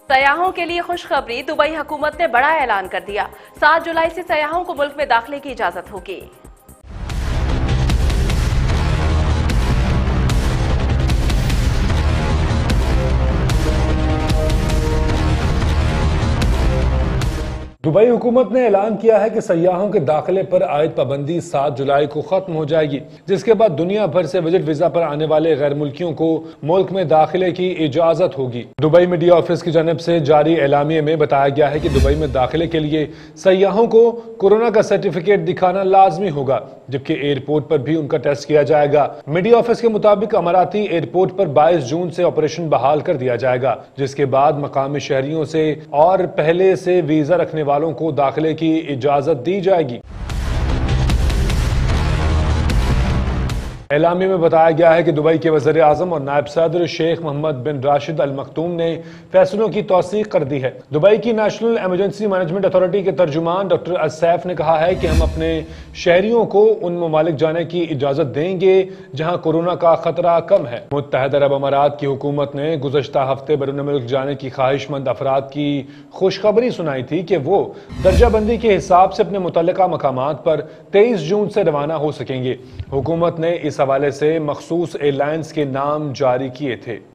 सयाहों के लिए खुशखबरी, दुबई हुकूमत ने बड़ा ऐलान कर दिया। 7 जुलाई से सयाहों को मुल्क में दाखिले की इजाजत होगी। दुबई हुकूमत ने ऐलान किया है कि सयाहों के दाखिले पर आयद पाबंदी 7 जुलाई को खत्म हो जाएगी, जिसके बाद दुनिया भर से विजिट वीजा पर आने वाले गैर मुल्कियों को मुल्क में दाखिले की इजाजत होगी। दुबई मीडिया ऑफिस की जानिब से जारी एलामिये में बताया गया है कि दुबई में दाखिले के लिए सयाहों को कोरोना का सर्टिफिकेट दिखाना लाजमी होगा, जबकि एयरपोर्ट पर भी उनका टेस्ट किया जाएगा। मीडिया ऑफिस के मुताबिक अमाराती एयरपोर्ट पर 22 जून से ऑपरेशन बहाल कर दिया जाएगा, जिसके बाद मकामी शहरियों से और पहले से वीजा रखने वालों को दाखिले की इजाजत दी जाएगी। एलामी में बताया गया है कि दुबई के वज़ीर आज़म और नायब सदर शेख मोहम्मद बिन राशिद अल मखतूम ने फैसलों की तौसीक कर दी है। दुबई की नेशनल इमरजेंसी मैनेजमेंट अथॉरिटी के तर्जुमान डॉक्टर असैफ ने कहा है कि हम अपने शहरियों को उन ममालिक जाने की इजाजत देंगे जहां कोरोना का खतरा कम है। मुत्तहदा अरब अमारात की हुकूमत ने गुज़श्ता हफ्ते बैरून मुल्क जाने की ख्वाहिशमंद अफराद की खुशखबरी सुनाई थी कि वो दर्जाबंदी के हिसाब से अपने मुतल्लिका मकामात पर 23 जून से रवाना हो सकेंगे। हुकूमत ने इस हवाले से मखसूस एयरलाइंस के नाम जारी किए थे।